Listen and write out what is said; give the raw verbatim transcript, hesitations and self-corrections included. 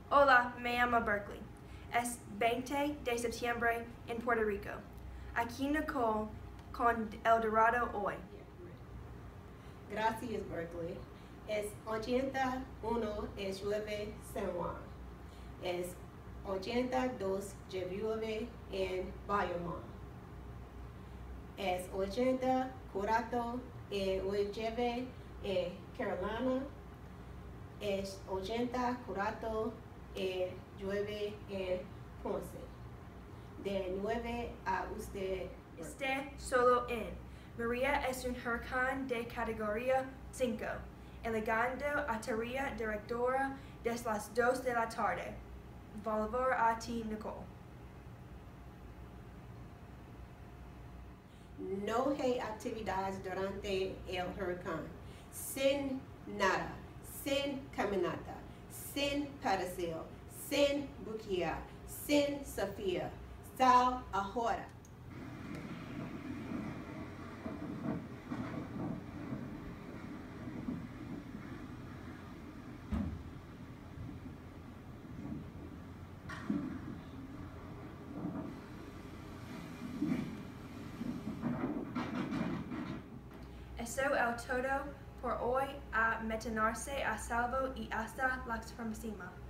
Hola, me llamo Berkeley. Es veinte de septiembre en Puerto Rico. Aquí Nicole con El Dorado hoy. Gracias, Berkeley. Es ochenta y uno es llueve San Juan. Es ochenta y dos llueve en Bayamón. Es ochenta y cuatro en llueve en Carolina. Es ochenta y cuatro en llueve en Ponce. De nueve a usted. Esté solo en. María es un huracán de categoría cinco, llegando a tierra directora desde las dos de la tarde. Volver a ti, Nicole. No hay actividades durante el huracán. Sin nada, sin caminata, sin padeceo, sin buquea, sin Sofía. Sal ahora. Eso es todo por hoy. A mantenerse a salvo y hasta la próxima.